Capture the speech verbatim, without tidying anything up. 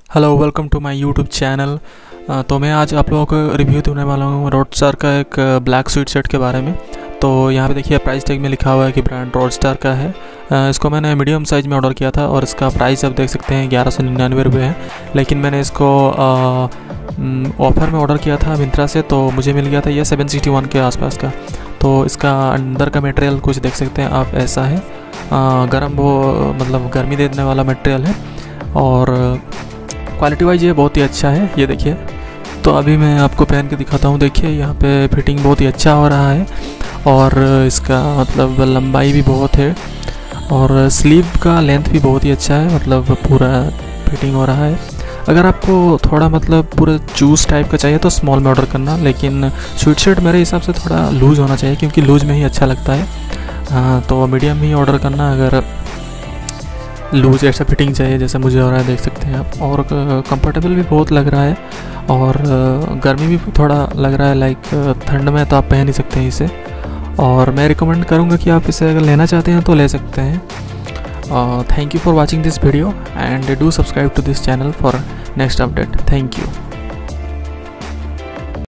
Hello, welcome to my YouTube channel. तो मैं आज आप लोगों को रिव्यू देने वाला हूँ रोडस्टार का एक ब्लैक स्वीट शर्ट के बारे में। तो यहाँ पे देखिए प्राइस टैग में लिखा हुआ है कि ब्रांड रोडस्टार का है। uh, इसको मैंने मीडियम साइज़ में ऑर्डर किया था और इसका प्राइस आप देख सकते हैं ग्यारह सौ निन्यानवे रुपये है। लेकिन मैंने इसको ऑफ़र में ऑर्डर किया था मिंत्रा से, तो मुझे मिल गया था ये सेवन सिक्सटी वन के आसपास का। तो इसका अंदर का मटेरियल कुछ देख सकते हैं आप, ऐसा है। गर्म वो मतलब गर्मी देने वाला मटेरियल है और क्वालिटी वाइज ये बहुत ही अच्छा है। ये देखिए, तो अभी मैं आपको पहन के दिखाता हूँ। देखिए यहाँ पे फिटिंग बहुत ही अच्छा हो रहा है और इसका मतलब लंबाई भी बहुत है और स्लीव का लेंथ भी बहुत ही अच्छा है, मतलब पूरा फिटिंग हो रहा है। अगर आपको थोड़ा मतलब पूरा जूस टाइप का चाहिए तो स्मॉल में ऑर्डर करना, लेकिन स्वीट शर्ट मेरे हिसाब से थोड़ा लूज़ होना चाहिए क्योंकि लूज़ में ही अच्छा लगता है। हाँ, तो मीडियम ही ऑर्डर करना अगर लूज ऐसा फिटिंग चाहिए जैसे मुझे हो रहा है, देख सकते हैं आप। और कंफर्टेबल भी बहुत लग रहा है और गर्मी भी थोड़ा लग रहा है, लाइक ठंड में तो आप पहन ही सकते हैं इसे। और मैं रिकमेंड करूँगा कि आप इसे अगर लेना चाहते हैं तो ले सकते हैं। Thank you for watching this video and do subscribe to this channel for next update. Thank you.